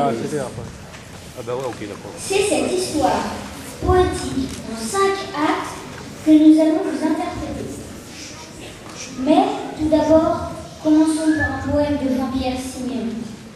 Ah bah ouais, ok, d'accord. C'est cette histoire poétique en 5 actes que nous allons vous interpréter. Mais tout d'abord, commençons par un poème de Jean-Pierre Siméon.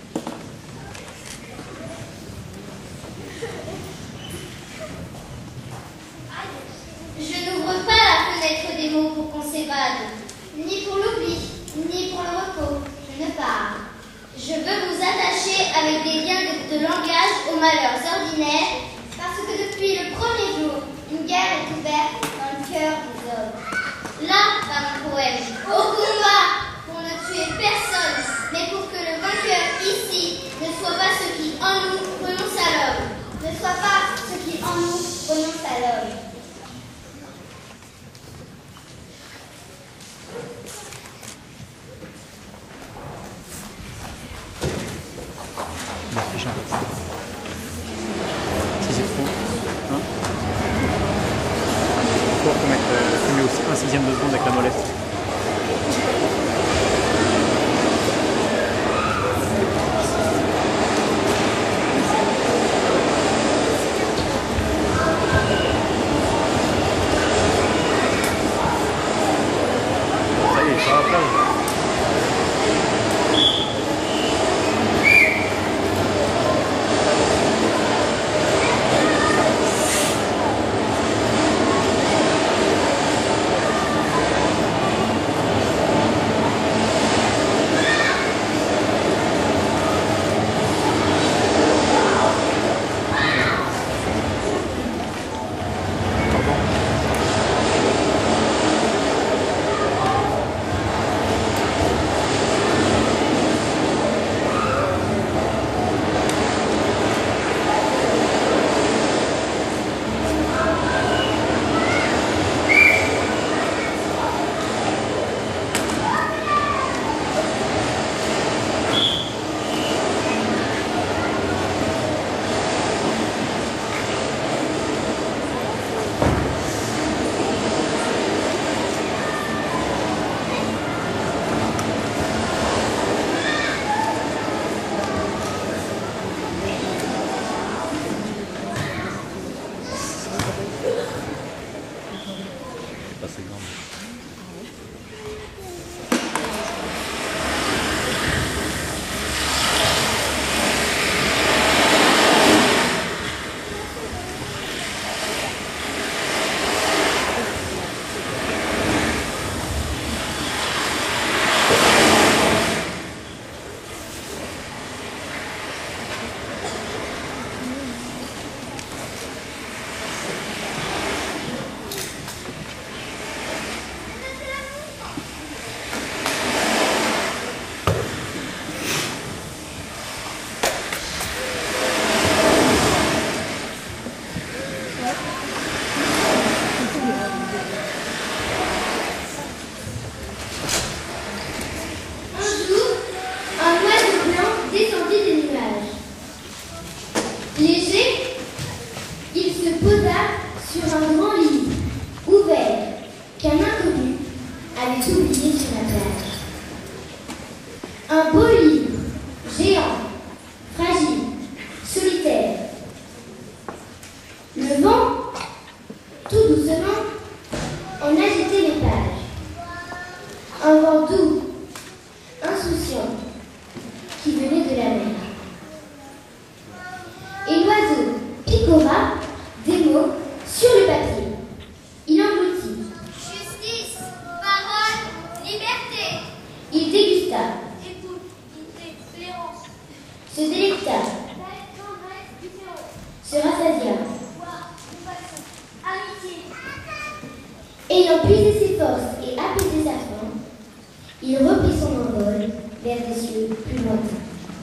Je n'ouvre pas la fenêtre des mots pour qu'on s'évade, ni pour l'oubli, ni pour le repos. Je ne pars. Je veux vous attacher avec des liens de langage aux malheurs ordinaires, parce que depuis le premier jour, une guerre est ouverte dans le cœur des hommes. Là va mon poème, au combat, pour ne tuer personne, mais pour que le vainqueur ici ne soit pas ce qui en nous renonce à l'homme, ne soit pas ce qui en nous renonce à l'homme. Si c'est trop. Hein, faut mettre aussi 1/6 de seconde avec la molette. Ça y est, ça va pas. C'est grand. Léger, il se posa sur un grand lit ouvert qu'un inconnu avait oublié sur la plage. Un beau livre, géant, fragile, solitaire. Le vent, tout doucement, en agitait les pages. Un vent doux, insouciant, qui venait de la mer. Et l'oiseau picora des mots sur le papier. Il engloutit. Justice, parole, liberté. Il dégusta, Écoute, tolérance. se délecta, se rassasia. Amitié. Ayant puisé ses forces et apaisé sa faim, il reprit son envol vers des cieux plus lointains.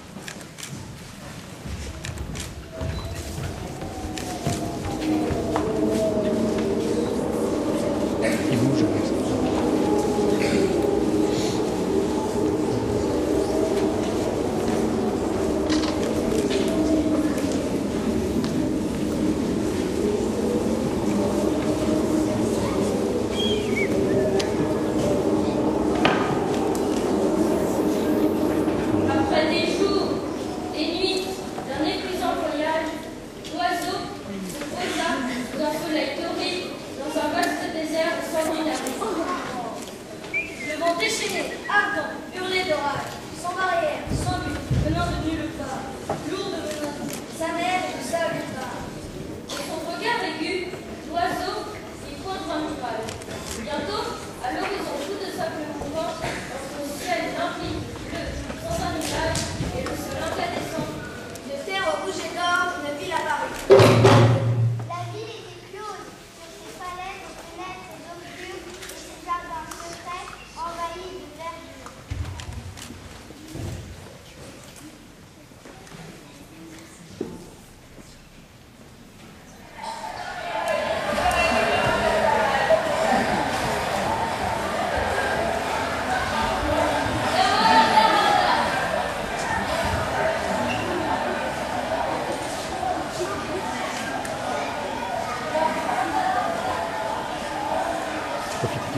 Il bouge. Après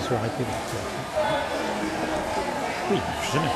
se arrêter. Oui, jamais.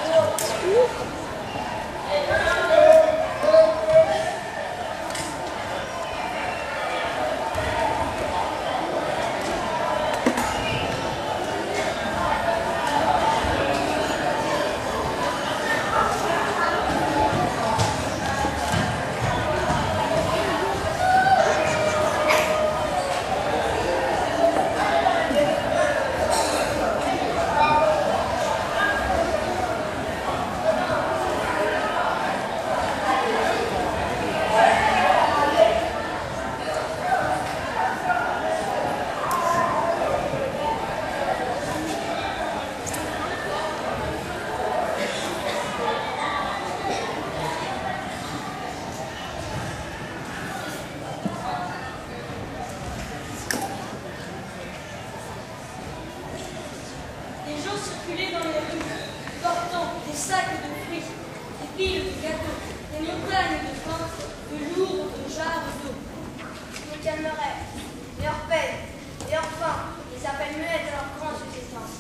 Des gens circulaient dans les rues, portant des sacs de fruits, des piles de gâteaux, des montagnes de pain, de lourdes jarres d'eau. Ils nous calmeraient, leur peine, leur faim, les appels muets de leur grande subsistance.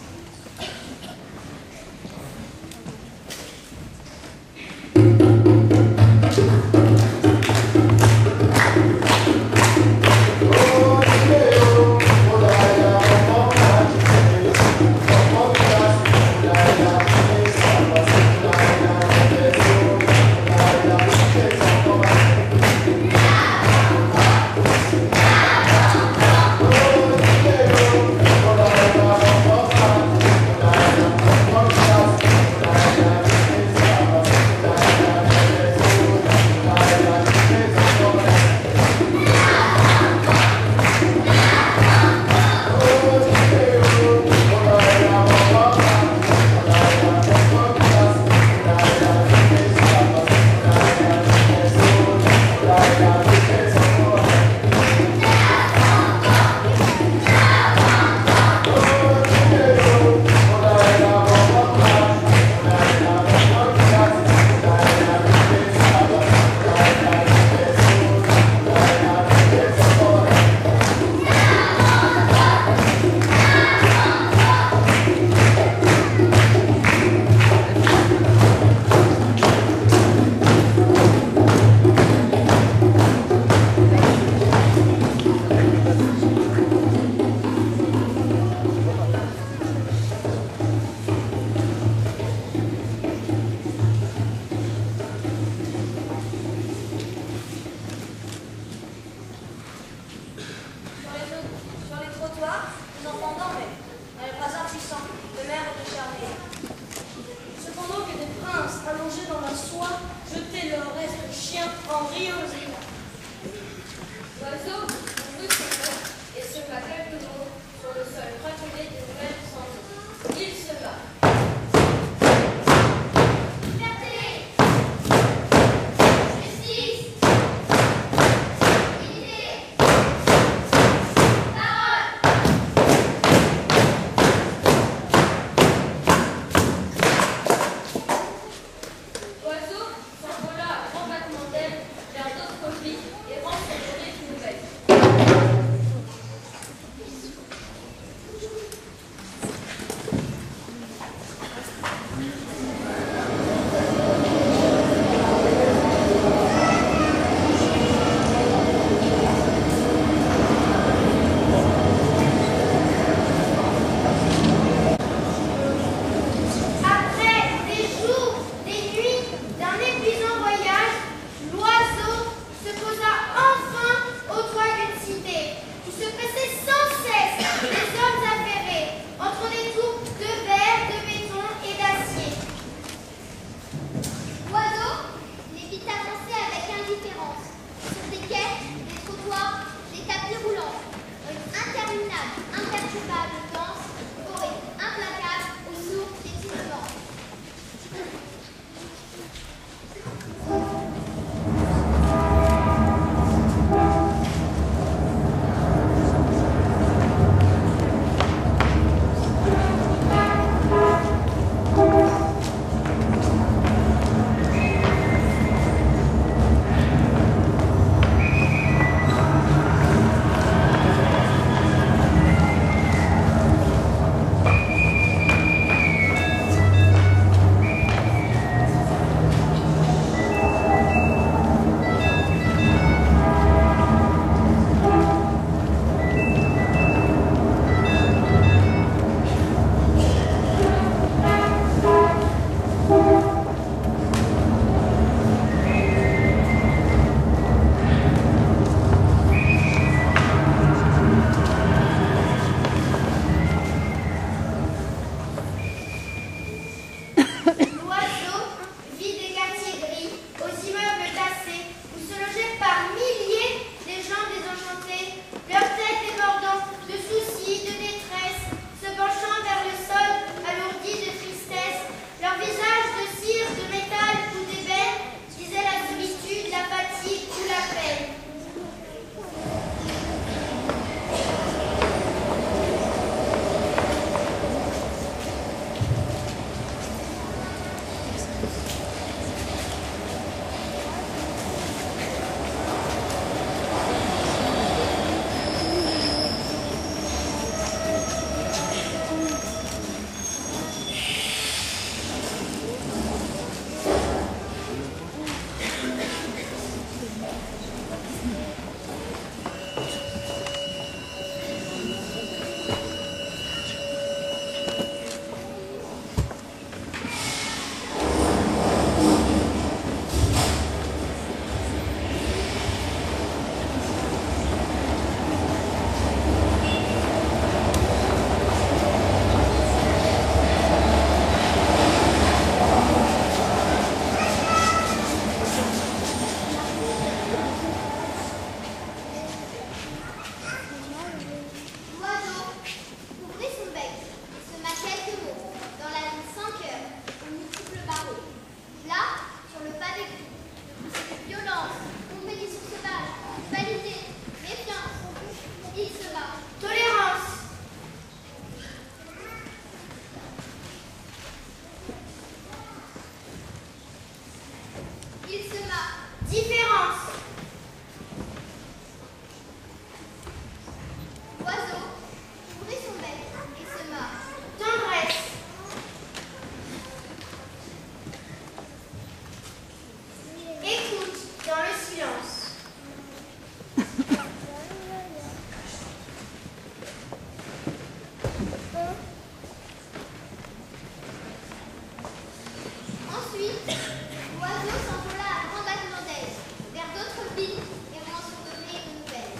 Sur les trottoirs, les enfants dormaient, dans les bras puissants de mères décharnées. Cependant que des princes allongés dans la soie jetaient leurs restes de chiens en riant aux éclats. L'oiseau ouvrit son bec et sema quelques mots sur le sol craquelé des nouvelles sans eau. Il se bat. Liberté, justice, égalité, parole. L'oiseau s'envola à grand battement d'ailes vers d'autres Il sema différence. Oiseau ouvrit son bec et sema tendresse. Écoute dans le silence. Ensuite, l'oiseau s'envola à grande athlète vers d'autres villes et en surveiller de nouvelles.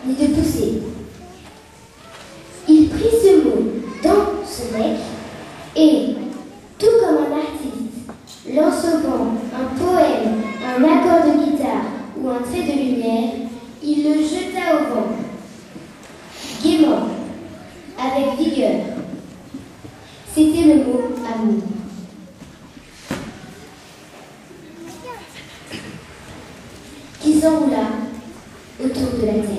ni de pousser. Il prit ce mot dans son bec et, tout comme un artiste, l'ensevant un poème, un accord de guitare ou un trait de lumière, il le jeta au vent, gaiement, avec vigueur. C'était le mot amour. Qui s'enroula autour de la terre.